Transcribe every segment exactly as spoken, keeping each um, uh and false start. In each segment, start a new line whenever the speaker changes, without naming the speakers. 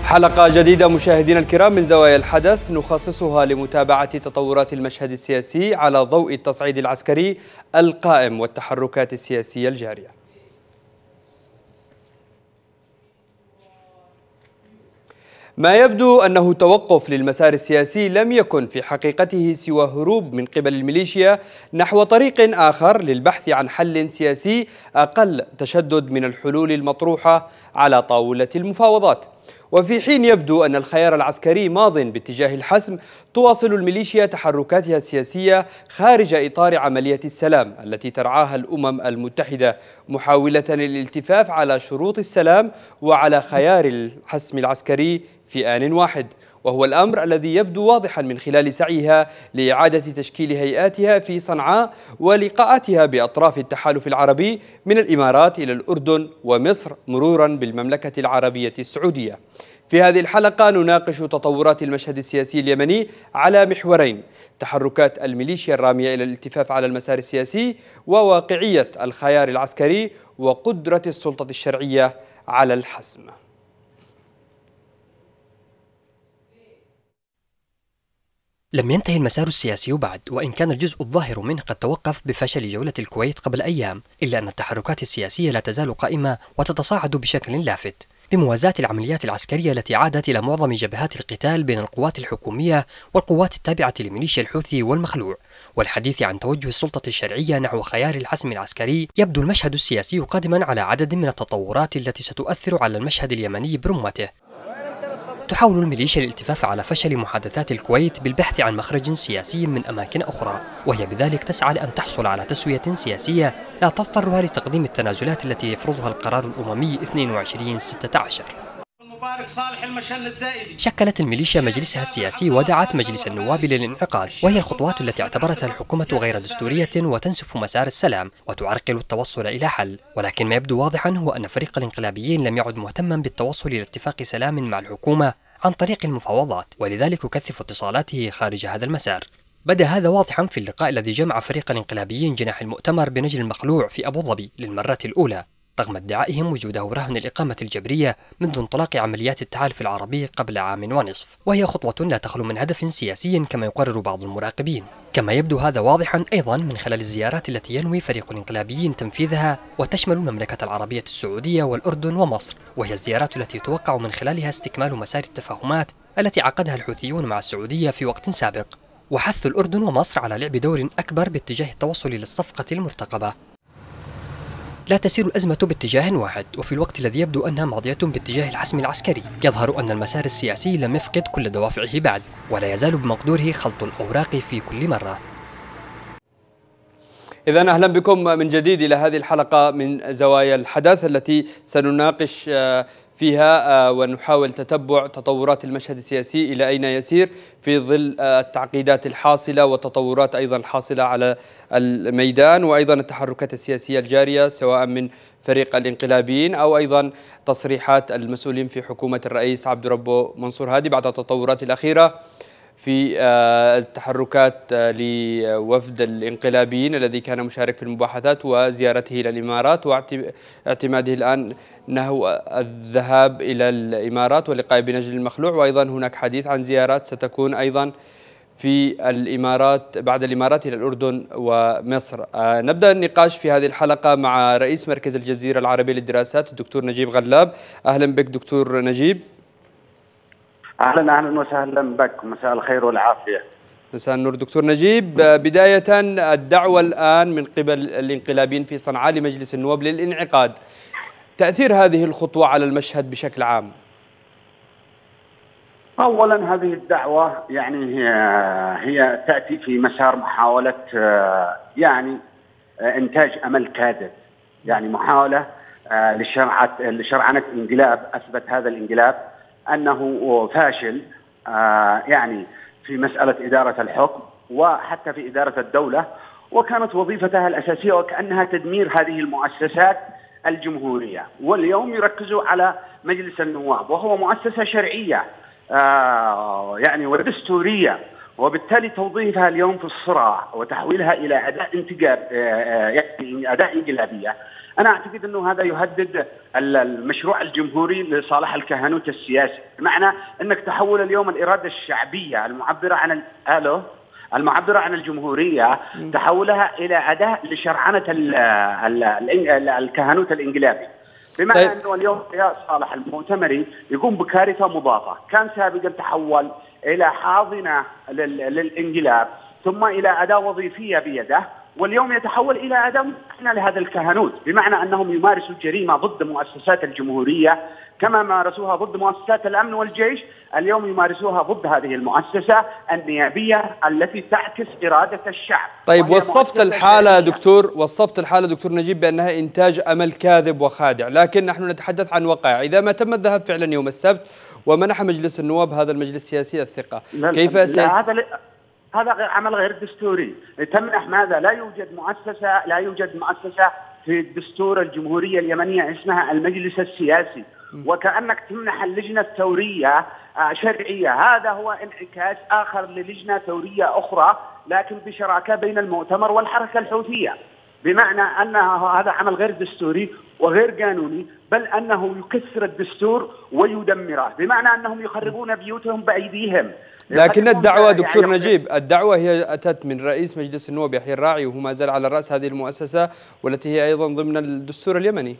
حلقة جديدة مشاهدينا الكرام من زوايا الحدث نخصصها لمتابعة تطورات المشهد السياسي على ضوء التصعيد العسكري القائم والتحركات السياسية الجارية. ما يبدو أنه توقف للمسار السياسي لم يكن في حقيقته سوى هروب من قبل الميليشيا نحو طريق آخر للبحث عن حل سياسي أقل تشدد من الحلول المطروحة على طاولة المفاوضات. وفي حين يبدو أن الخيار العسكري ماض باتجاه الحسم، تواصل الميليشيا تحركاتها السياسية خارج إطار عملية السلام التي ترعاها الأمم المتحدة، محاولة الالتفاف على شروط السلام وعلى خيار الحسم العسكري في آن واحد، وهو الأمر الذي يبدو واضحا من خلال سعيها لإعادة تشكيل هيئاتها في صنعاء ولقاءاتها بأطراف التحالف العربي من الإمارات إلى الأردن ومصر مرورا بالمملكة العربية السعودية. في هذه الحلقة نناقش تطورات المشهد السياسي اليمني على محورين: تحركات الميليشيا الرامية إلى الالتفاف على المسار السياسي، وواقعية الخيار العسكري وقدرة السلطة الشرعية على الحسم.
لم ينتهي المسار السياسي بعد، وإن كان الجزء الظاهر منه قد توقف بفشل جولة الكويت قبل أيام، إلا أن التحركات السياسية لا تزال قائمة وتتصاعد بشكل لافت بموازاة العمليات العسكرية التي عادت إلى معظم جبهات القتال بين القوات الحكومية والقوات التابعة لميليشيا الحوثي والمخلوع. والحديث عن توجه السلطة الشرعية نحو خيار الحسم العسكري، يبدو المشهد السياسي قادما على عدد من التطورات التي ستؤثر على المشهد اليمني برمته. تحاول الميليشيا الالتفاف على فشل محادثات الكويت بالبحث عن مخرج سياسي من أماكن أخرى، وهي بذلك تسعى لأن تحصل على تسوية سياسية لا تضطرها لتقديم التنازلات التي يفرضها القرار الأممي اثنين وعشرين ستة عشر. شكلت الميليشيا مجلسها السياسي ودعت مجلس النواب للانعقاد، وهي الخطوات التي اعتبرتها الحكومة غير دستورية وتنسف مسار السلام وتعرقل التوصل إلى حل. ولكن ما يبدو واضحا هو أن فريق الانقلابيين لم يعد مهتما بالتوصل إلى اتفاق سلام مع الحكومة عن طريق المفاوضات، ولذلك يكثف اتصالاته خارج هذا المسار. بدأ هذا واضحا في اللقاء الذي جمع فريق الانقلابيين جناح المؤتمر بنجل المخلوع في أبو ظبي للمرة الأولى، رغم ادعائهم وجوده رهن الإقامة الجبرية منذ انطلاق عمليات التحالف العربي قبل عام ونصف، وهي خطوة لا تخلو من هدف سياسي كما يقرر بعض المراقبين. كما يبدو هذا واضحا أيضا من خلال الزيارات التي ينوي فريق الانقلابيين تنفيذها، وتشمل المملكة العربية السعودية والأردن ومصر، وهي الزيارات التي يتوقع من خلالها استكمال مسار التفاهمات التي عقدها الحوثيون مع السعودية في وقت سابق، وحث الأردن ومصر على لعب دور أكبر باتجاه التوصل إلى الصفقة المرتقبة. لا تسير الأزمة باتجاه واحد، وفي الوقت الذي يبدو أنها ماضية باتجاه الحسم العسكري، يظهر أن المسار السياسي لم يفقد كل دوافعه بعد، ولا يزال بمقدوره خلط الأوراق في كل مرة.
إذن أهلا بكم من جديد إلى هذه الحلقة من زوايا الحدث التي سنناقش فيها ونحاول تتبع تطورات المشهد السياسي إلى أين يسير في ظل التعقيدات الحاصلة والتطورات أيضا الحاصلة على الميدان، وأيضا التحركات السياسية الجارية سواء من فريق الانقلابيين أو أيضا تصريحات المسؤولين في حكومة الرئيس عبد ربه منصور هادي بعد التطورات الأخيرة في التحركات لوفد الانقلابيين الذي كان مشارك في المباحثات وزيارته إلى الإمارات واعتماده الآن نحو الذهاب إلى الإمارات واللقاء بنجل المخلوع، وأيضا هناك حديث عن زيارات ستكون أيضا في الإمارات بعد الإمارات إلى الأردن ومصر. نبدأ النقاش في هذه الحلقة مع رئيس مركز الجزيرة العربية للدراسات الدكتور نجيب غلاب. أهلا بك دكتور نجيب.
أهلا أهلا وسهلا بك، مساء الخير والعافية.
مساء النور دكتور نجيب. بداية الدعوة الآن من قبل الانقلابيين في صنعاء لمجلس النواب للانعقاد، تأثير هذه الخطوة على المشهد بشكل عام؟
أولا هذه الدعوة يعني هي, هي تأتي في مسار محاولة يعني إنتاج أمل كاذب، يعني محاولة لشرعنة انقلاب أثبت هذا الانقلاب أنه فاشل يعني في مسألة إدارة الحكم وحتى في إدارة الدولة، وكانت وظيفتها الأساسية وكأنها تدمير هذه المؤسسات الجمهورية. واليوم يركزوا على مجلس النواب وهو مؤسسة شرعية يعني ودستورية، وبالتالي توظيفها اليوم في الصراع وتحويلها إلى أداة انتجاب يعني أداة انقلابية أنا أعتقد أنه هذا يهدد المشروع الجمهوري لصالح الكهنوت السياسي، بمعنى أنك تحول اليوم الإرادة الشعبية المعبرة عن الو المعبرة عن الجمهورية تحولها إلى أداة لشرعنة ال ال ال الكهنوت الإنقلابي. بمعنى طيب. أنه اليوم يا صالح المؤتمري يقوم بكارثة مضافة، كان سابقا تحول إلى حاضنة للإنقلاب ثم إلى أداة وظيفية بيده، واليوم يتحول إلى أداة ممكنة لهذا الكهنوت، بمعنى أنهم يمارسوا الجريمة ضد مؤسسات الجمهورية كما مارسوها ضد مؤسسات الأمن والجيش، اليوم يمارسوها ضد هذه المؤسسة النيابية التي تعكس إرادة الشعب.
طيب وصفت الحالة دكتور وصفت الحالة دكتور نجيب بأنها إنتاج أمل كاذب وخادع، لكن نحن نتحدث عن وقائع. إذا ما تم الذهاب فعلا يوم السبت ومنح مجلس النواب هذا المجلس السياسي الثقة، كيف
لا سي... لا هذا ل... هذا عمل غير دستوري. تمنح ماذا؟ لا يوجد مؤسسة لا يوجد مؤسسة في الدستور الجمهورية اليمنية اسمها المجلس السياسي، وكأنك تمنح اللجنة الثورية شرعية. هذا هو انعكاس آخر للجنة ثورية أخرى لكن بشراكة بين المؤتمر والحركة الحوثية، بمعنى أن هذا عمل غير دستوري وغير قانوني، بل أنه يكسر الدستور ويدمره، بمعنى أنهم يخربون بيوتهم بأيديهم.
لكن الدعوة دكتور يعني نجيب الدعوة هي أتت من رئيس مجلس النواب يحيى الراعي، وهو ما زال على رأس هذه المؤسسة والتي هي أيضا ضمن الدستور اليمني.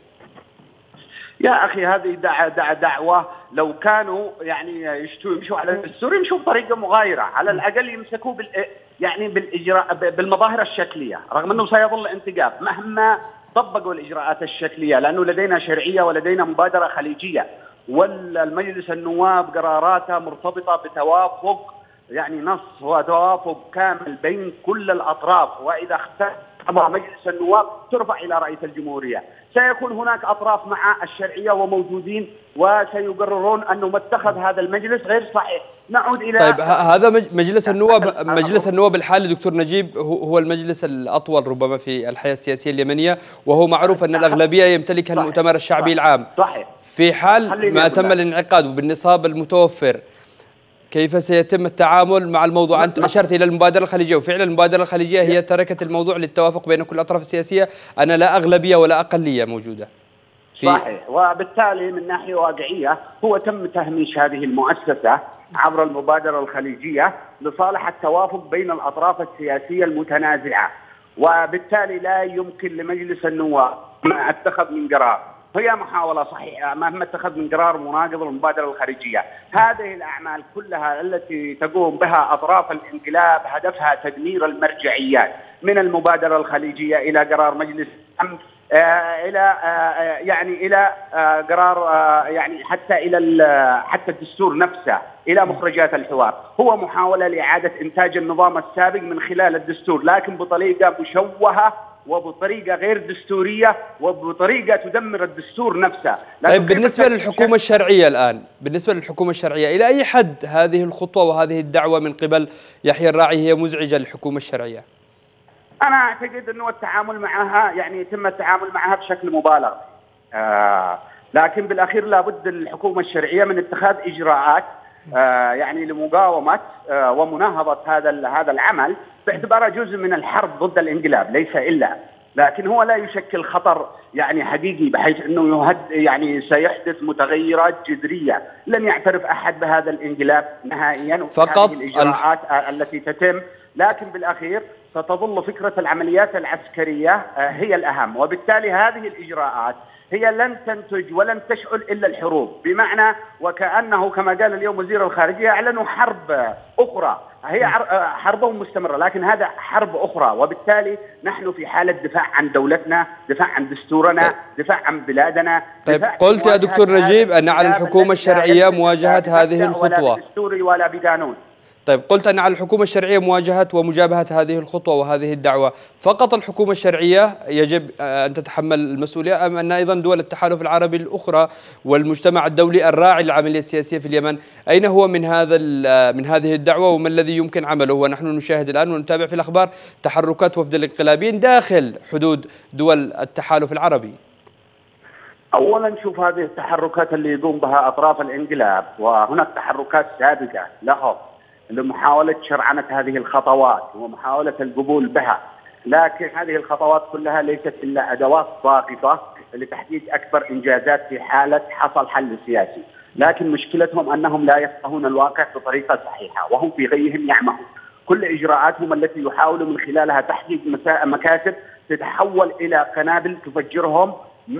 يا أخي هذه دع دع دعوة لو كانوا يعني يشتوا يمشوا على الدستور يمشوا بطريقة مغايرة، على الأقل يمسكوا بال يعني بالإجراء بالمظاهر الشكلية، رغم أنه سيظل انتقاب مهما طبقوا الإجراءات الشكلية، لأنه لدينا شرعية ولدينا مبادرة خليجية، والمجلس النواب قراراته مرتبطة بتوافق يعني نص وتوافق كامل بين كل الأطراف، وإذا اختلف مجلس النواب ترفع إلى رئيس الجمهورية. سيكون هناك أطراف مع الشرعية وموجودين وسيقررون أنه ما اتخذ هذا المجلس غير صحيح. نعود إلى
طيب هذا مجلس النواب مجلس النواب الحالي دكتور نجيب هو المجلس الأطول ربما في الحياة السياسية اليمنية، وهو معروف أن الأغلبية يمتلكها المؤتمر الشعبي العام.
صحيح.
في حال ما تم الانعقاد وبالنصاب المتوفر، كيف سيتم التعامل مع الموضوع؟ أنت أشرت إلى المبادرة الخليجية، وفعلا المبادرة الخليجية هي تركت الموضوع للتوافق بين كل الأطراف السياسية، أنا لا أغلبية ولا أقلية موجودة.
صحيح، وبالتالي من ناحية واقعية هو تم تهميش هذه المؤسسة عبر المبادرة الخليجية لصالح التوافق بين الأطراف السياسية المتنازعة، وبالتالي لا يمكن لمجلس النواب ما اتخذ من قرار، هي محاولة صحيحة مهما اتخذ من قرار مناقض للمبادرة الخارجية. هذه الأعمال كلها التي تقوم بها أطراف الانقلاب هدفها تدمير المرجعيات، من المبادرة الخليجية إلى قرار مجلس الأمن آه إلى آه يعني إلى آه قرار آه يعني حتى إلى حتى الدستور نفسه، إلى مخرجات الحوار. هو محاولة لإعادة إنتاج النظام السابق من خلال الدستور، لكن بطريقة مشوهة وبطريقة غير دستورية وبطريقة تدمر الدستور نفسه.
طيب بالنسبة للحكومة الشرعية الآن، بالنسبة للحكومة الشرعية إلى أي حد هذه الخطوة وهذه الدعوة من قبل يحيى الراعي هي مزعجة للحكومة الشرعية؟
أنا أعتقد أنه التعامل معها يعني يتم التعامل معها بشكل مبالغ، آه لكن بالأخير لابد الحكومة الشرعية من اتخاذ إجراءات آه يعني لمقاومة آه ومناهضة هذا هذا العمل باعتباره جزء من الحرب ضد الانقلاب، ليس إلا، لكن هو لا يشكل خطر يعني حقيقي بحيث أنه يهد يعني سيحدث متغيرات جذرية. لن يعترف أحد بهذا الانقلاب نهائيا
فقط
الإجراءات التي تتم، لكن بالأخير ستظل فكرة العمليات العسكرية هي الأهم، وبالتالي هذه الإجراءات هي لن تنتج ولن تشعل إلا الحروب، بمعنى وكأنه كما قال اليوم وزير الخارجية أعلنوا حرب أخرى، هي حربهم مستمرة لكن هذا حرب أخرى، وبالتالي نحن في حالة دفاع عن دولتنا، دفاع عن دستورنا، طيب. دفاع عن بلادنا.
طيب قلت يا دكتور نجيب أن على الحكومة الشرعية مواجهة هذه الخطوة،
ولا بدستوري ولا بقانون.
طيب قلت أن على الحكومة الشرعية مواجهة ومجابهة هذه الخطوة وهذه الدعوة، فقط الحكومة الشرعية يجب أن تتحمل المسؤولية أم أن أيضا دول التحالف العربي الأخرى والمجتمع الدولي الراعي للعملية السياسية في اليمن أين هو من هذا من هذه الدعوة وما الذي يمكن عمله؟ ونحن نشاهد الآن ونتابع في الأخبار تحركات وفد الانقلابيين داخل حدود دول التحالف العربي.
أولا شوف هذه التحركات اللي يقوم بها أطراف الانقلاب، وهناك تحركات سابقة لهم لمحاولة شرعنة هذه الخطوات ومحاولة القبول بها، لكن هذه الخطوات كلها ليست إلا أدوات ضاغطة لتحقيق أكبر إنجازات في حالة حصل حل سياسي، لكن مشكلتهم أنهم لا يفقهون الواقع بطريقة صحيحة وهم في غيهم يعمهون. كل إجراءاتهم التي يحاولوا من خلالها تحقيق مكاسب تتحول إلى قنابل تفجرهم،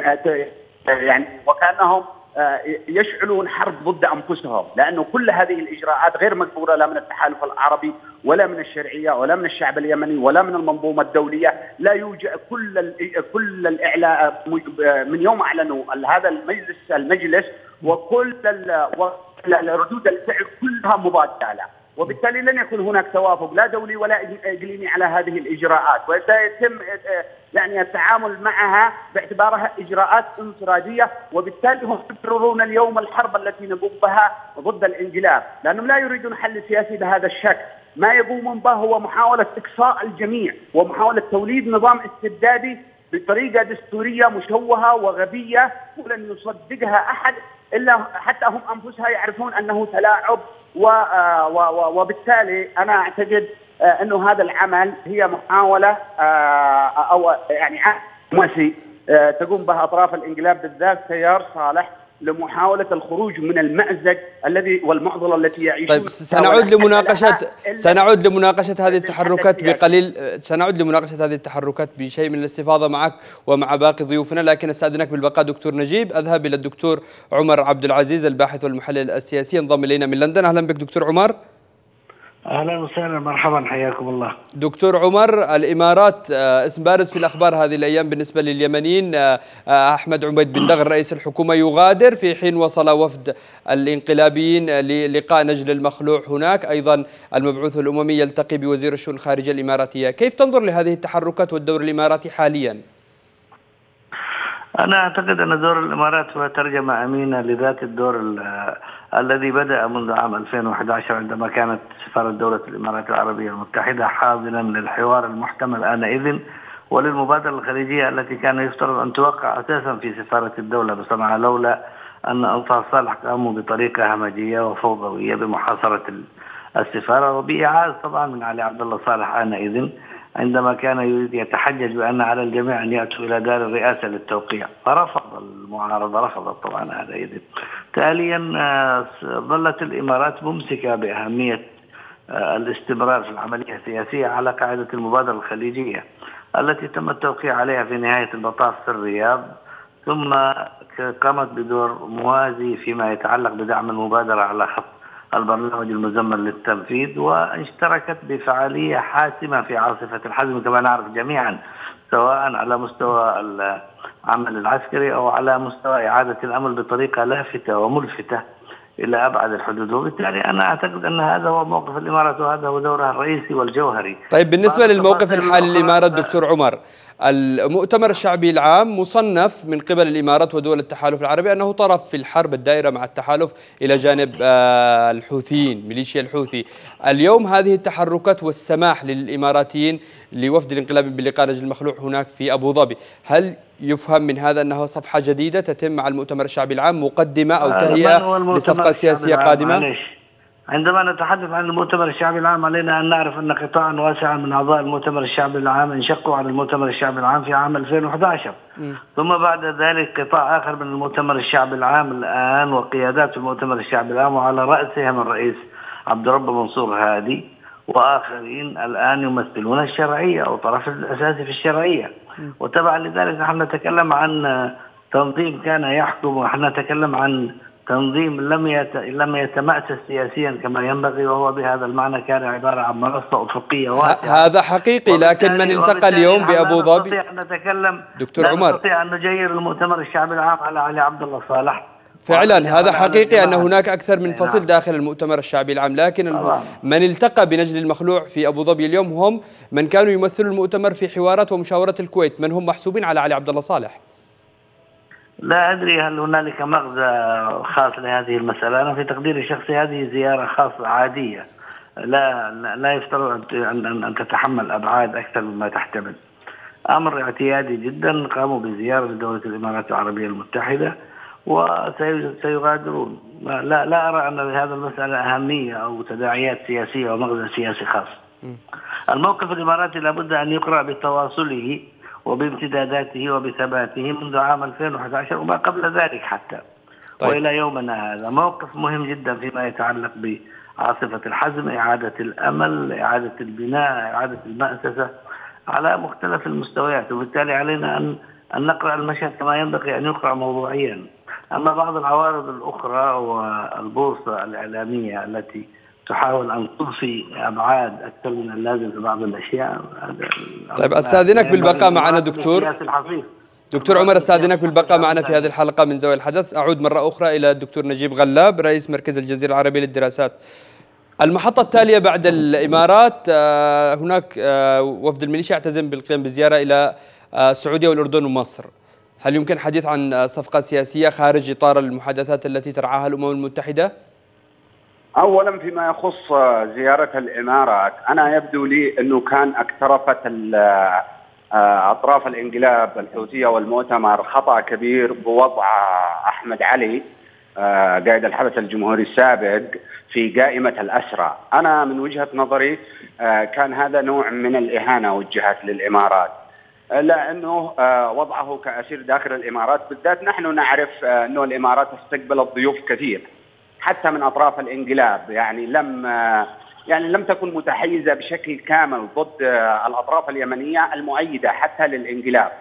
يعني وكأنهم يشعلون حرب ضد أنفسهم، لأنه كل هذه الإجراءات غير مقبولة لا من التحالف العربي ولا من الشرعية ولا من الشعب اليمني ولا من المنظومة الدولية. لا يوجد كل كل الإعلاء من يوم أعلنوا هذا المجلس المجلس وكل الردود الفعل كلها مبادلة، وبالتالي لن يكون هناك توافق لا دولي ولا إقليمي على هذه الإجراءات، وسيتم يعني التعامل معها باعتبارها إجراءات انفرادية، وبالتالي هم يقررون اليوم الحرب التي نقوم بها ضد الانقلاب، لأنهم لا يريدون حل سياسي بهذا الشكل. ما يقومون به هو محاولة إقصاء الجميع ومحاولة توليد نظام استبدادي بطريقة دستورية مشوهة وغبية ولن يصدقها أحد إلا حتى هم أنفسها يعرفون أنه تلاعب، وبالتالي أنا أعتقد أنه هذا العمل هي محاولة أو يعني مسي تقوم بها أطراف الانقلاب بالذات تيار صالح لمحاولة الخروج من المأزق الذي والمعضلة التي يعيشون.
طيب سنعود لمناقشة سنعود لمناقشة هذه التحركات بقليل سنعود لمناقشة هذه التحركات بشيء من الاستفاضة معك ومع باقي ضيوفنا، لكن استأذنك بالبقاء دكتور نجيب. أذهب إلى الدكتور عمر عبد العزيز الباحث والمحلل السياسي انضم إلينا من لندن. أهلا بك دكتور عمر.
اهلا وسهلا، مرحبا، حياكم الله.
دكتور عمر، الامارات اسم بارز في الاخبار هذه الايام بالنسبه لليمنيين. احمد عبيد بن دغر رئيس الحكومه يغادر في حين وصل وفد الانقلابيين للقاء نجل المخلوع هناك، ايضا المبعوث الاممي يلتقي بوزير الشؤون الخارجيه الاماراتيه. كيف تنظر لهذه التحركات والدور الاماراتي حاليا؟
أنا أعتقد أن دور الإمارات هو ترجمة أمينة لذات الدور الذي بدأ منذ عام ألفين وأحد عشر عندما كانت سفارة دولة الإمارات العربية المتحدة حاضنا للحوار المحتمل آنئذ وللمبادرة الخليجية التي كان يفترض أن توقع أساسا في سفارة الدولة بصنعاء، لولا أن أنصار صالح قاموا بطريقة همجية وفوضوية بمحاصرة السفارة وبإعادة طبعا من علي عبد الله صالح آنئذ عندما كان يريد يتحجج بأن على الجميع أن يأتوا إلى دار الرئاسة للتوقيع، فرفض المعارضة، رفضت طبعا هذا إذن. تاليا ظلت الإمارات ممسكة بأهمية الاستمرار في العملية السياسية على قاعدة المبادرة الخليجية التي تم التوقيع عليها في نهاية المطاف في الرياض، ثم قامت بدور موازي فيما يتعلق بدعم المبادرة على خط البرنامج المزمن للتنفيذ، واشتركت بفعالية حاسمة في عاصفة الحزم كما نعرف جميعا، سواء على مستوى العمل العسكري أو على مستوى إعادة الأمل بطريقة لافتة وملفتة إلى أبعد الحدود. وبالتالي أنا أعتقد أن هذا هو موقف الإمارات وهذا هو دورها الرئيسي والجوهري.
طيب بالنسبة للموقف الحالي للإمارات دكتور عمر، المؤتمر الشعبي العام مصنف من قبل الإمارات ودول التحالف العربي أنه طرف في الحرب الدائرة مع التحالف إلى جانب الحوثيين، ميليشيا الحوثي. اليوم هذه التحركات والسماح للإماراتيين لوفد الانقلاب بلقاء نجل المخلوع هناك في أبو ظبي، هل يفهم من هذا أنه صفحة جديدة تتم مع المؤتمر الشعبي العام، مقدمة أو تهيئة لصفقة سياسية قادمة؟
عندما نتحدث عن المؤتمر الشعبي العام علينا أن نعرف أن قطاعا واسعا من أعضاء المؤتمر الشعبي العام انشقوا عن المؤتمر الشعبي العام في عام ألفين وأحد عشر، م. ثم بعد ذلك قطاع آخر من المؤتمر الشعبي العام الآن وقيادات المؤتمر الشعبي العام وعلى رأسهم الرئيس عبد الرب منصور هادي وآخرين الآن يمثلون الشرعية أو الطرف الأساسي في الشرعية، م. وتبعا لذلك نحن نتكلم عن تنظيم كان يحكم، ونحن نتكلم عن تنظيم لم يت... لم يتمأسس سياسيا كما ينبغي، وهو بهذا المعنى كان عبارة عن منصة أفقية واسعة.
هذا حقيقي، لكن من التقى اليوم بأبو ظبي
لا نتكلم
دكتور عمر،
نستطيع أن نجير المؤتمر الشعبي العام على علي عبد الله صالح.
فعلا هذا حقيقي أن هناك أكثر من فصل داخل المؤتمر الشعبي العام، لكن طبعا. من التقى بنجل المخلوع في أبو ظبي اليوم هم من كانوا يمثلوا المؤتمر في حوارات ومشاورات الكويت، من هم محسوبين على علي عبد الله صالح.
لا أدري هل هنالك مغزى خاص لهذه المسألة. أنا في تقديري الشخصي هذه زيارة خاصة عادية، لا لا يفترض أن أن تتحمل أبعاد أكثر مما تحتمل. أمر اعتيادي جدا، قاموا بزيارة لدولة الإمارات العربية المتحدة وسيغادرون. لا لا أرى أن لهذا المسألة أهمية أو تداعيات سياسية ومغزى سياسي خاص. الموقف الإماراتي لابد أن يقرأ بتواصله وبامتداداته وبثباته منذ عام ألفين وأحد عشر وما قبل ذلك حتى طيب. وإلى يومنا هذا موقف مهم جدا فيما يتعلق بعاصفة الحزم، إعادة الأمل، إعادة البناء، إعادة المأسسة على مختلف المستويات، وبالتالي علينا أن أن نقرأ المشهد كما ينبغي أن يقرأ موضوعيا. أما بعض العوارض الأخرى والبورصة الإعلامية التي تحاول أن تضفي أبعاد أكثر من اللازم في بعض الأشياء.
طيب أستاذنك بالبقاء معنا دكتور دكتور عمر، أستاذنك بالبقاء معنا في هذه الحلقة من زاوية الحدث. أعود مرة أخرى إلى الدكتور نجيب غلاب رئيس مركز الجزيرة العربية للدراسات. المحطة التالية بعد الإمارات هناك وفد الميليشيا يعتزم بالقيام بزيارة إلى السعودية والأردن ومصر. هل يمكن الحديث عن صفقة سياسية خارج إطار المحادثات التي ترعاها الأمم المتحدة؟
أولا فيما يخص زيارة الإمارات، أنا يبدو لي أنه كان اقترفت أطراف الانقلاب الحوثية والمؤتمر خطأ كبير بوضع أحمد علي قائد الحرس الجمهوري السابق في قائمة الأسرى. أنا من وجهة نظري كان هذا نوع من الإهانة وجهت للإمارات، لأنه وضعه كأسير داخل الإمارات بالذات. نحن نعرف أنه الإمارات استقبلت ضيوف كثير حتى من أطراف الانقلاب، يعني لم يعني لم تكن متحيزة بشكل كامل ضد الأطراف اليمنية المؤيدة حتى للانقلاب.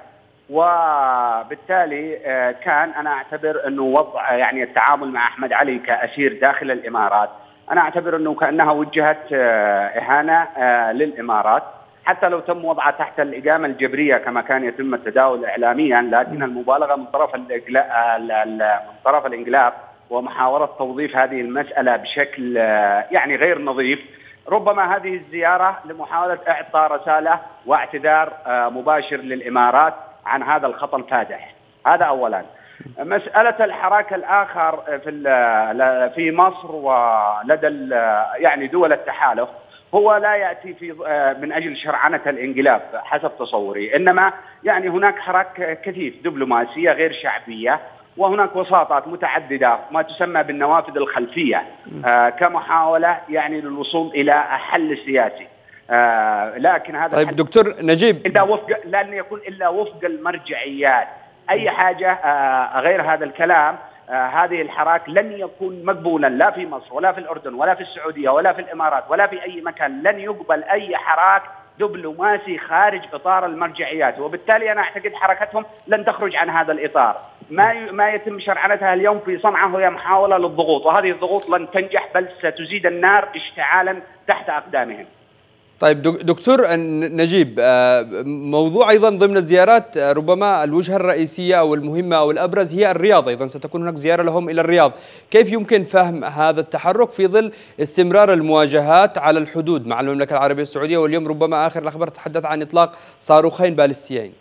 وبالتالي كان أنا أعتبر أنه وضع يعني التعامل مع أحمد علي كأسير داخل الإمارات، أنا أعتبر أنه كأنها وجهت إهانة للإمارات، حتى لو تم وضعها تحت الإقامة الجبرية كما كان يتم التداول إعلاميا، لكن المبالغة من طرف من طرف الانقلاب ومحاولة توظيف هذه المسألة بشكل يعني غير نظيف. ربما هذه الزيارة لمحاولة إعطاء رسالة واعتذار مباشر للإمارات عن هذا الخطأ الفادح. هذا أولا. مسألة الحراك الآخر في في مصر ولدى يعني دول التحالف هو لا يأتي في من أجل شرعنة الانقلاب حسب تصوري، إنما يعني هناك حراك كثيف دبلوماسية غير شعبية، وهناك وساطات متعددة ما تسمى بالنوافذ الخلفية آه كمحاولة يعني للوصول إلى حل سياسي. آه لكن هذا
طيب دكتور نجيب
إلا وفق لن يكون إلا وفق المرجعيات. أي حاجة آه غير هذا الكلام آه هذه الحراك لن يكون مقبولا لا في مصر ولا في الأردن ولا في السعودية ولا في الإمارات ولا في أي مكان. لن يقبل أي حراك دبلوماسي خارج إطار المرجعيات، وبالتالي أنا أعتقد حركتهم لن تخرج عن هذا الإطار. ما ما يتم شرعنتها اليوم في صنعاء هي محاولة للضغوط، وهذه الضغوط لن تنجح بل ستزيد النار اشتعالا تحت أقدامهم.
طيب دكتور نجيب، موضوع أيضا ضمن الزيارات ربما الوجهة الرئيسية أو المهمة أو الأبرز هي الرياض، أيضا ستكون هناك زيارة لهم إلى الرياض. كيف يمكن فهم هذا التحرك في ظل استمرار المواجهات على الحدود مع المملكة العربية السعودية، واليوم ربما آخر الأخبار تحدث عن إطلاق صاروخين باليستيين؟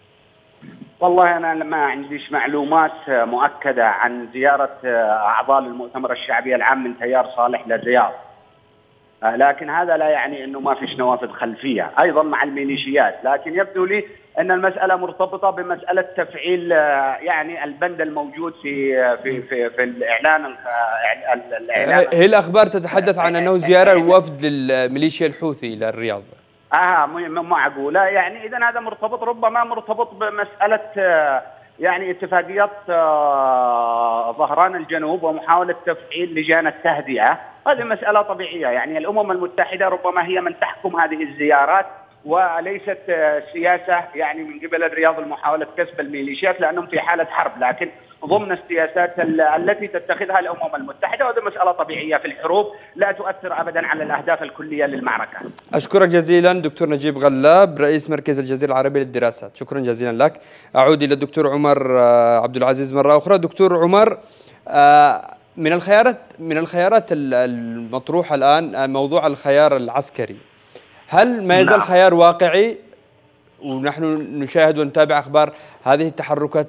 والله أنا ما عنديش معلومات مؤكدة عن زيارة أعضاء المؤتمر الشعبي العام من تيار صالح للرياض، لكن هذا لا يعني أنه ما فيش نوافذ خلفية أيضا مع الميليشيات. لكن يبدو لي أن المسألة مرتبطة بمسألة تفعيل يعني البند الموجود في في في, في الإعلان. الإعلان
هي الأخبار تتحدث عن أنه زيارة وفد للميليشيا الحوثي إلى الرياض.
آه معقولة، يعني إذا هذا مرتبط ربما مرتبط بمسألة يعني اتفاقيات ظهران الجنوب ومحاولة تفعيل لجان التهدئة. هذه مسألة طبيعية، يعني الأمم المتحدة ربما هي من تحكم هذه الزيارات وليست سياسة يعني من قبل الرياض المحاولة كسب الميليشيات لأنهم في حالة حرب، لكن ضمن السياسات التي تتخذها الأمم المتحدة، وهذه مسألة طبيعية في الحروب لا تؤثر أبدا على الأهداف الكلية للمعركة.
أشكرك جزيلا دكتور نجيب غلاب رئيس مركز الجزيرة العربية للدراسات، شكرا جزيلا لك. أعود إلى الدكتور عمر عبد العزيز مرة أخرى. دكتور عمر، من الخيارات من الخيارات المطروحة الآن موضوع الخيار العسكري، هل ما يزال خيار واقعي؟ ونحن نشاهد ونتابع أخبار هذه التحركات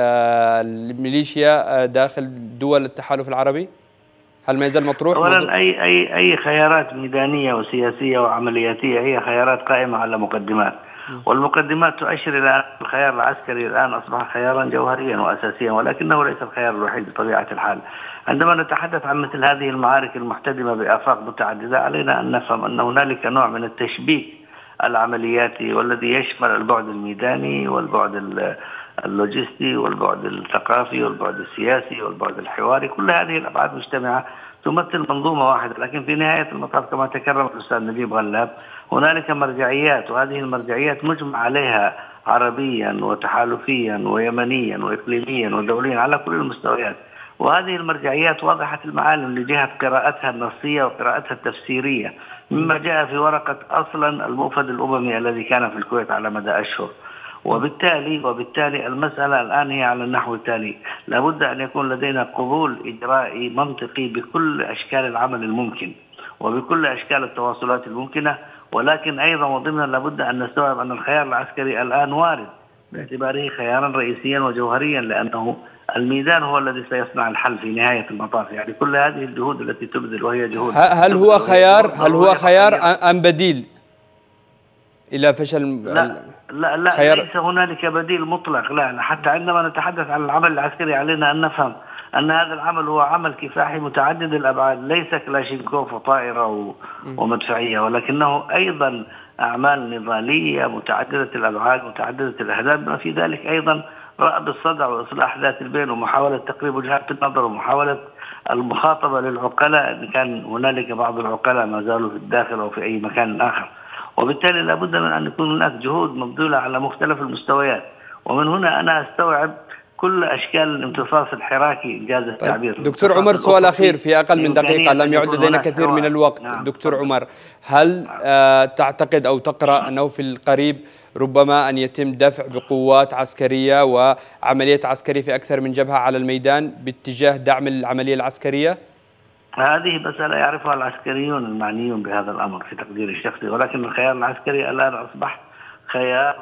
للميليشيا داخل دول التحالف العربي، هل ما يزال مطروح؟
أولا أي أي أي خيارات ميدانية وسياسية وعملياتية هي خيارات قائمة على مقدمات. والمقدمات تؤشر إلى أن الخيار العسكري الآن أصبح خيارا جوهريا وأساسيا، ولكنه ليس الخيار الوحيد بطبيعة الحال. عندما نتحدث عن مثل هذه المعارك المحتدمة بآفاق متعددة، علينا أن نفهم أن هنالك نوع من التشبيك العملياتي، والذي يشمل البعد الميداني والبعد اللوجستي والبعد الثقافي والبعد السياسي والبعد الحواري. كل هذه الأبعاد مجتمعة تمثل منظومة واحدة، لكن في نهاية المطاف كما تكرم الأستاذ نجيب غلاب هنالك مرجعيات، وهذه المرجعيات مجمع عليها عربيا وتحالفيا ويمنيا وإقليميا ودوليا على كل المستويات، وهذه المرجعيات واضحة المعالم لجهة قراءتها النصية وقراءتها التفسيرية، مما جاء في ورقة أصلا الموفد الأممي الذي كان في الكويت على مدى أشهر. وبالتالي وبالتالي المسألة الآن هي على النحو التالي: لابد أن يكون لدينا قبول إجرائي منطقي بكل أشكال العمل الممكن وبكل أشكال التواصلات الممكنة، ولكن أيضا وضمنا لابد أن نستوعب أن الخيار العسكري الآن وارد باعتباره خيارا رئيسيا وجوهريا، لأنه الميدان هو الذي سيصنع الحل في نهاية المطاف. يعني كل هذه الجهود التي تبذل وهي جهود،
هل هو خيار هل هو خيار أم بديل إلى فشل؟
لا لا لا خيار. ليس هنالك بديل مطلق، لا. حتى عندما نتحدث عن العمل العسكري علينا أن نفهم أن هذا العمل هو عمل كفاحي متعدد الأبعاد، ليس كلاشينكوف وطائرة ومدفعية، ولكنه أيضا أعمال نضالية متعددة الأبعاد متعددة الأهداف، بما في ذلك أيضا رأب الصدع وإصلاح ذات البين ومحاولة تقريب وجهات النظر ومحاولة المخاطبة للعقلاء إن كان هنالك بعض العقلاء ما زالوا في الداخل أو في أي مكان آخر. وبالتالي لابد من أن يكون هناك جهود مبذولة على مختلف المستويات، ومن هنا أنا أستوعب كل أشكال الامتصاص الحراكي إنجاز التعبير.
طيب دكتور عمر، سؤال أخير في أقل من دقيقة، لم يعد لدينا كثير من الوقت. نعم. دكتور عمر، هل آه تعتقد أو تقرأ أنه في القريب ربما أن يتم دفع بقوات عسكرية وعملية عسكرية في أكثر من جبهة على الميدان باتجاه دعم العملية العسكرية؟
هذه مسألة يعرفها العسكريون المعنيون بهذا الأمر في تقديري الشخصي، ولكن الخيار العسكري الآن أصبح خيار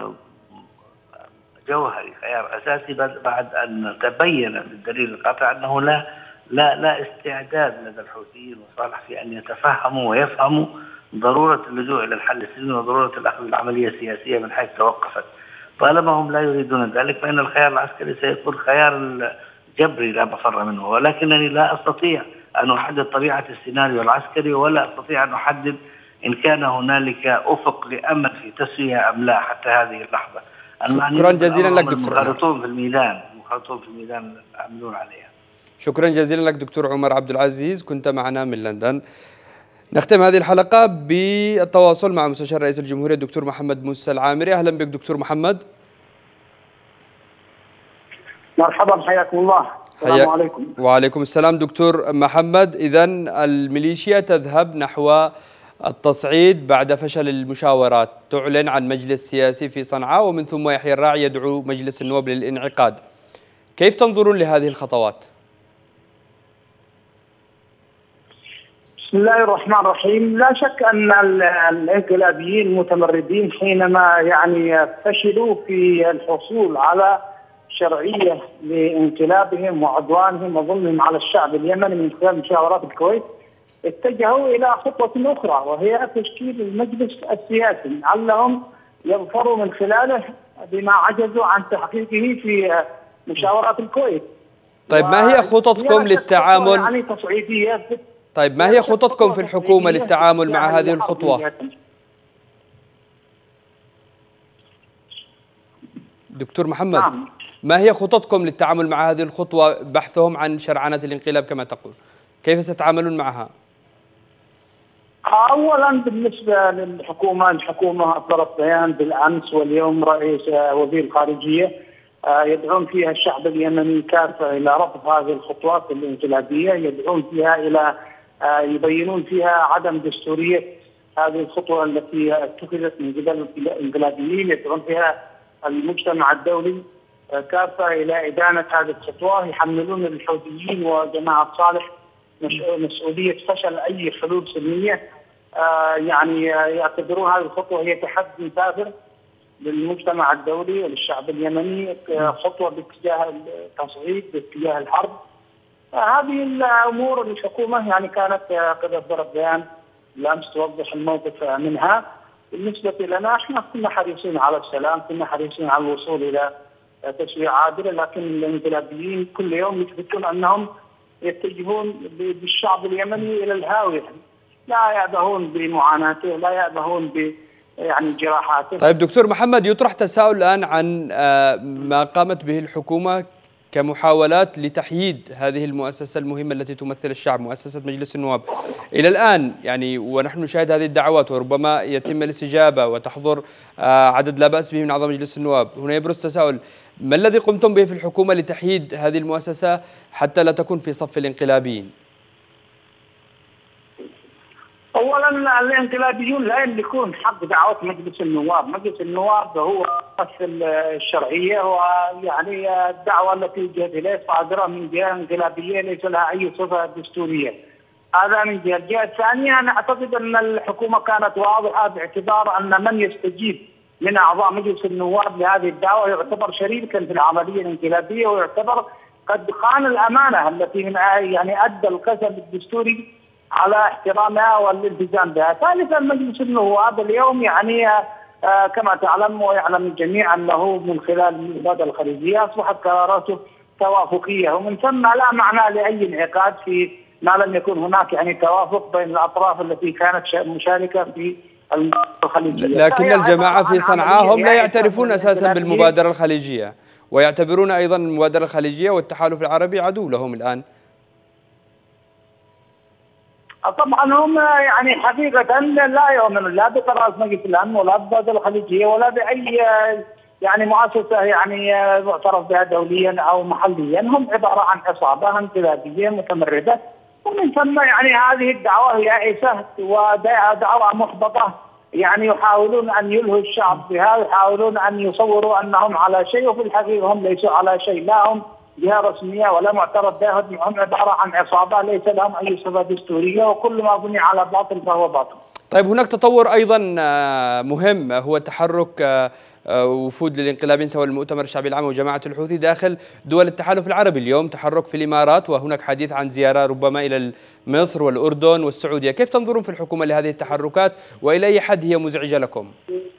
جوهري، خيار أساسي بعد أن تبين بالدليل القاطع أنه لا لا لا استعداد لدى الحوثيين وصالح في أن يتفهموا ويفهموا ضرورة اللجوء إلى الحل السلمي وضرورة الأخذ بالعملية السياسية من حيث توقفت. طالما هم لا يريدون ذلك فإن الخيار العسكري سيكون خيار جبري لا مفر منه، ولكنني لا أستطيع أن أحدد طبيعة السيناريو العسكري، ولا أستطيع أن أحدد إن كان هنالك أفق لأمل في تسوية أم لا حتى هذه اللحظة.
شكرا جزيلا لك دكتور عمر.
المخالطون في الميدان المخالطون في الميدان يعملون عليها.
شكرا جزيلا لك دكتور عمر عبد العزيز، كنت معنا من لندن. نختم هذه الحلقة بالتواصل مع مستشار رئيس الجمهورية الدكتور محمد موسى العامري. أهلا بك دكتور محمد.
مرحبا، حياكم الله. السلام عليكم.
وعليكم السلام دكتور محمد. إذن الميليشيا تذهب نحو التصعيد بعد فشل المشاورات، تعلن عن مجلس سياسي في صنعاء ومن ثم يحيى الراعي يدعو مجلس النواب للانعقاد. كيف تنظرون لهذه الخطوات؟
بسم الله الرحمن الرحيم. لا شك أن الانقلابيين المتمردين حينما يعني فشلوا في الحصول على شرعية لانقلابهم وعدوانهم وظلمهم على الشعب اليمني من خلال مشاورات الكويت، اتجهوا إلى خطوة أخرى وهي تشكيل المجلس السياسي لعلهم يظفروا من خلاله بما عجزوا عن تحقيقه في مشاورات الكويت.
طيب ما هي خططكم للتعامل؟
يعني تصعيدية.
طيب ما هي خططكم في الحكومة للتعامل مع هذه الخطوة؟ دكتور محمد، نعم. ما هي خططكم للتعامل مع هذه الخطوة؟ بحثهم عن شرعنة الانقلاب كما تقول، كيف ستتعاملون معها؟
اولا بالنسبه للحكومه، الحكومه اصدرت بيان بالامس واليوم رئيس وزير الخارجيه يدعون فيها الشعب اليمني كافه الى رفض هذه الخطوات الانقلابيه، يدعون فيها الى يبينون فيها عدم دستوريه هذه الخطوه التي اتخذت من قبل الانقلابيين، يدعون فيها المجتمع الدولي كافه الى ادانه هذه الخطوه، يحملون الحوثيين وجماعه صالح مسؤوليه فشل اي حلول سلميه. آه يعني يعتبرون هذه الخطوه هي تحدي كافر للمجتمع الدولي وللشعب اليمني، خطوه باتجاه التصعيد باتجاه الحرب. آه هذه الامور الحكومه يعني كانت قد اصدرت بيان بالامس توضح الموقف منها، بالنسبة لنا احنا كنا حريصين على السلام، كنا حريصين على الوصول إلى تسوية عادلة، لكن الانقلابيين كل يوم يثبتون أنهم يتجهون بالشعب اليمني إلى الهاوية، لا يأبهون بمعاناته، لا يأبهون ب يعني جراحاته.
طيب دكتور محمد، يطرح تساؤل الآن عن ما قامت به الحكومة كمحاولات لتحييد هذه المؤسسة المهمة التي تمثل الشعب، مؤسسة مجلس النواب. إلى الآن يعني ونحن نشاهد هذه الدعوات وربما يتم الاستجابة وتحضر عدد لا بأس به من أعضاء مجلس النواب، هنا يبرز تساؤل: ما الذي قمتم به في الحكومة لتحييد هذه المؤسسة حتى لا تكون في صف الانقلابيين؟
اولا الانقلابيون لا يملكون حق دعوه مجلس النواب، مجلس النواب هو ممثل الشرعيه، ويعني الدعوه التي وجهت اليه صادره من جهه انقلابيه ليس لها اي صفه دستوريه. هذا من جهه، الجهه الثانيه انا اعتقد ان الحكومه كانت واضحه باعتبار ان من يستجيب من اعضاء مجلس النواب لهذه الدعوه يعتبر شريكا في العمليه الانقلابيه، ويعتبر قد خان الامانه التي من يعني ادى القسم الدستوري على احترامها والالتزام بها. ثالثا مجلس النواب اليوم يعني آه كما تعلم ويعلم الجميع انه من خلال المبادره الخليجيه اصبحت قراراته توافقيه، ومن ثم لا معنى لاي انعقاد في ما لم يكن هناك يعني توافق بين الاطراف التي كانت مشاركه في المبادره الخليجيه.
لكن الجماعه في صنعاء هم لا يعترفون اساسا بالمبادره الخليجيه، ويعتبرون ايضا المبادره الخليجيه والتحالف العربي عدو لهم الان.
طبعا هم يعني حقيقه لا يؤمنون لا بقرارات مجلس الامن ولا بالمبادره الخليجيه ولا باي يعني مؤسسه يعني معترف بها دوليا او محليا، هم عباره عن عصابه انقلابيه متمرده، ومن ثم يعني هذه الدعوه هي يائسه ودعوه محبطه، يعني يحاولون ان يلهوا الشعب بها، يحاولون ان يصوروا انهم على شيء وفي الحقيقه هم ليسوا على شيء، لا هم جهه رسميه ولا معترف بها، هم عباره عن عصابه ليس لهم اي صفه دستوريه، وكل ما بني على باطل فهو باطل.
طيب هناك تطور ايضا مهم هو تحرك وفود للانقلابيين سواء المؤتمر الشعبي العام وجماعه الحوثي داخل دول التحالف العربي، اليوم تحرك في الامارات وهناك حديث عن زياره ربما الى مصر والاردن والسعوديه، كيف تنظرون في الحكومه لهذه التحركات والى اي حد هي مزعجه لكم؟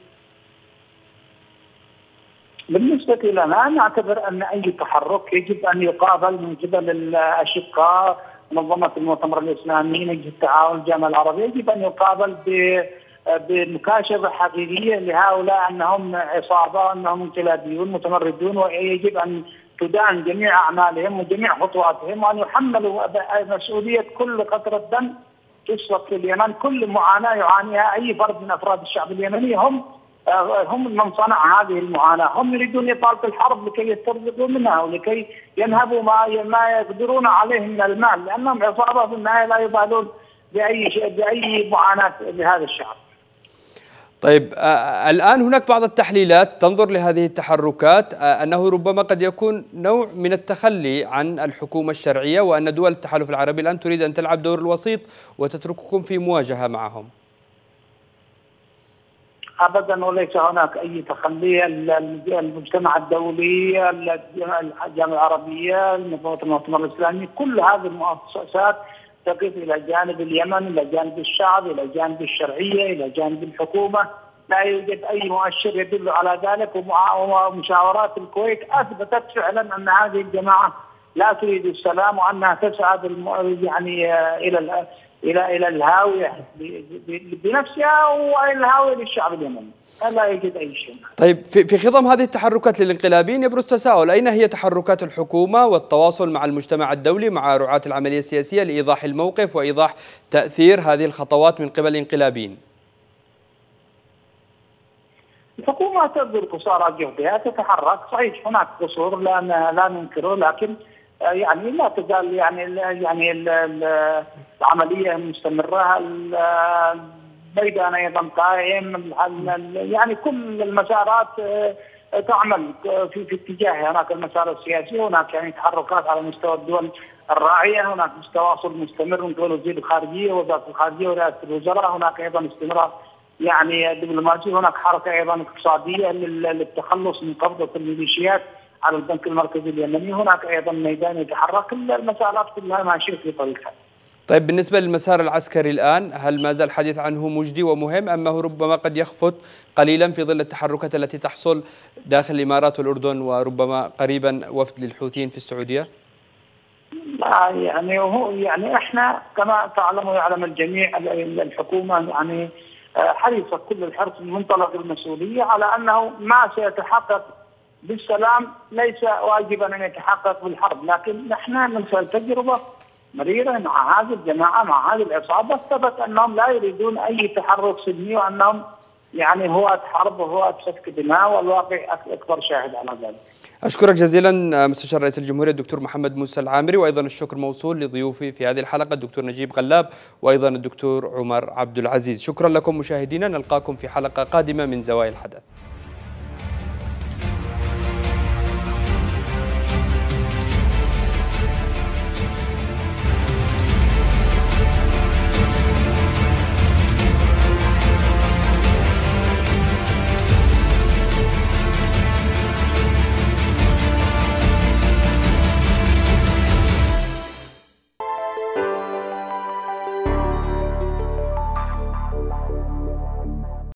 بالنسبة لنا نعتبر أن أي تحرك يجب أن يقابل من قبل الأشقاء، منظمة المؤتمر الإسلامي، لجنة التعاون، الجامعة العربية، يجب أن يقابل بمكاشفة حقيقية لهؤلاء أنهم عصابة، أنهم انقلابيون متمردون، ويجب أن تدان جميع أعمالهم وجميع خطواتهم، وأن يحملوا مسؤولية كل قطرة دم تسفك في اليمن، كل معاناة يعانيها أي فرد من أفراد الشعب اليمني هم هم من صنع هذه المعاناة، هم يريدون إطالة الحرب لكي يسترزقوا منها ولكي ينهبوا ما ما يقدرون عليه من المال، لأنهم عصابة في النهاية لا يبالون بأي شيء بأي معاناة لهذا الشعب.
طيب آه الآن هناك بعض التحليلات تنظر لهذه التحركات آه أنه ربما قد يكون نوع من التخلي عن الحكومة الشرعية، وأن دول التحالف العربي الآن تريد أن تلعب دور الوسيط وتترككم في مواجهة معهم.
ابدا وليس هناك اي تخلي، المجتمع الدولي، الجامعه العربيه، المؤتمر الاسلامي، كل هذه المؤسسات تقف الى جانب اليمن، الى جانب الشعب، الى جانب الشرعيه، الى جانب الحكومه، لا يوجد اي مؤشر يدل على ذلك، ومشاورات الكويت اثبتت فعلا ان هذه الجماعه لا تريد السلام وانها تسعى يعني الى الى الى الهاويه بنفسها والى الهاويه للشعب اليمني، لا يوجد اي شيء.
طيب في في خضم هذه التحركات للانقلابيين يبرز تساؤل: اين هي تحركات الحكومه والتواصل مع المجتمع الدولي مع رعاة العمليه السياسيه لايضاح الموقف وايضاح تاثير هذه الخطوات من قبل الانقلابيين؟
الحكومه تبذل قصارى جهدها، تتحرك، صحيح هناك قصور لا لا ننكره، لكن يعني لا تزال يعني يعني العمليه مستمره، الميدان ايضا قائم، يعني كل المسارات تعمل في في اتجاه، هناك المسار السياسي، هناك يعني تحركات على مستوى الدول الراعيه، هناك تواصل مستمر من قبل وزير الخارجيه ووزاره الخارجيه ورئاسه الوزراء، هناك ايضا استمرار يعني دبلوماسي، هناك حركه ايضا اقتصاديه للتخلص من قبضه الميليشيات على البنك المركزي اليمني، هناك ايضا ميدان يتحرك، المسارات كلها ماشيه في طريقها.
طيب بالنسبة للمسار العسكري الآن، هل ما زال الحديث عنه مجدي ومهم أم أنه ربما قد يخفت قليلا في ظل التحركات التي تحصل داخل الإمارات والأردن وربما قريبا وفد للحوثيين في السعودية؟
لا يعني هو يعني احنا كما تعلم ويعلم الجميع الحكومة يعني حريصة كل الحرص من منطلق المسؤولية على أنه ما سيتحقق بالسلام ليس واجبا أن يتحقق بالحرب، لكن نحن من خلال تجربة مريرة مع هذه الجماعة مع هذه العصابة ثبت أنهم لا يريدون أي تحرك سلمي، وأنهم يعني هواة حرب وهواة سفك دماء، والواقع أكبر شاهد على ذلك.
أشكرك جزيلا مستشار رئيس الجمهورية الدكتور محمد موسى العامري، وأيضا الشكر موصول لضيوفي في هذه الحلقة الدكتور نجيب غلاب وأيضا الدكتور عمر عبد العزيز. شكرا لكم مشاهدينا، نلقاكم في حلقة قادمة من زوايا الحدث.